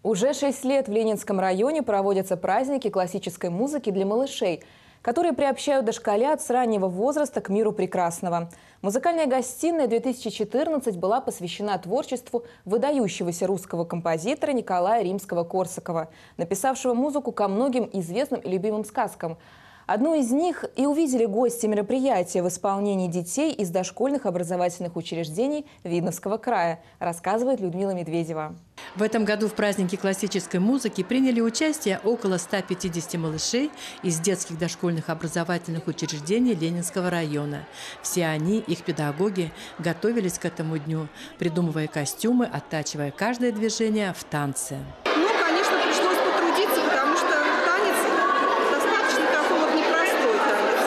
Уже 6 лет в Ленинском районе проводятся праздники классической музыки для малышей, которые приобщают дошколят с раннего возраста к миру прекрасного. Музыкальная гостиная 2014 была посвящена творчеству выдающегося русского композитора Николая Римского-Корсакова, написавшего музыку ко многим известным и любимым сказкам. Одну из них и увидели гости мероприятия в исполнении детей из дошкольных образовательных учреждений Видновского края, рассказывает Людмила Медведева. В этом году в празднике классической музыки приняли участие около 150 малышей из детских дошкольных образовательных учреждений Ленинского района. Все они, их педагоги, готовились к этому дню, придумывая костюмы, оттачивая каждое движение в танце. Конечно, пришлось потрудиться, потому что танец достаточно такой вот непростой танец.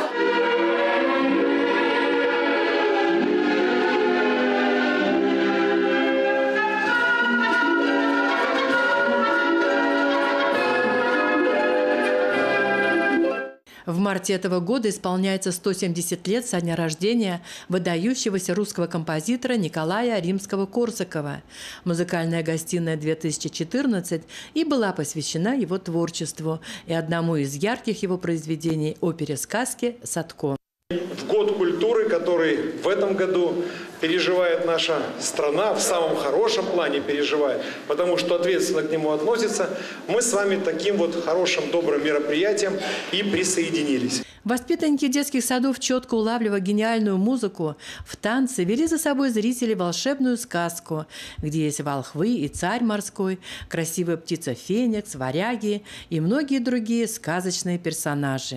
В марте этого года исполняется 170 лет со дня рождения выдающегося русского композитора Николая Римского-Корсакова. Музыкальная гостиная 2014 и была посвящена его творчеству и одному из ярких его произведений – опере «Сказки» «Садко». В год культуры, который в этом году переживает наша страна, в самом хорошем плане переживает, потому что ответственно к нему относится, мы с вами таким вот хорошим, добрым мероприятием и присоединились. Воспитанники детских садов, четко улавливая гениальную музыку, в танце вели за собой зрителей волшебную сказку, где есть волхвы и царь морской, красивая птица Феникс, варяги и многие другие сказочные персонажи.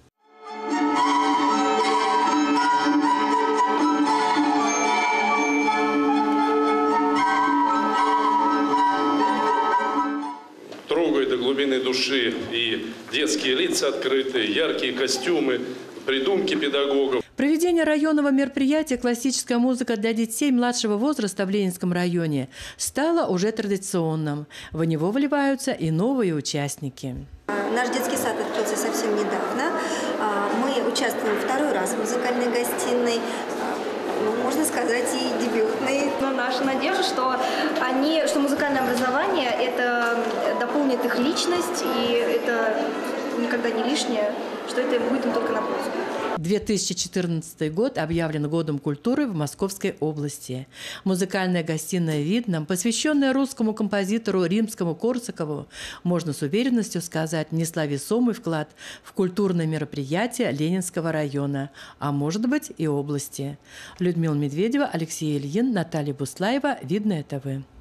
Трогает до глубины души, и детские лица открытые, яркие костюмы, придумки педагогов. Проведение районного мероприятия «Классическая музыка для детей младшего возраста» в Ленинском районе стало уже традиционным. В него вливаются и новые участники. Наш детский сад открылся совсем недавно. Мы участвуем второй раз в музыкальной гостиной. Можно сказать, и дебютный. Но наша надежда, что музыкальное образование это дополнит их личность, и это никогда не лишнее, что это будет им только на пользу. 2014 год объявлен годом культуры в Московской области. Музыкальная гостиная в Видном, посвященная русскому композитору Римскому-Корсакову, можно с уверенностью сказать, внесла весомый вклад в культурное мероприятие Ленинского района, а может быть и области. Людмила Медведева, Алексей Ильин, Наталья Буслаева, Видное ТВ.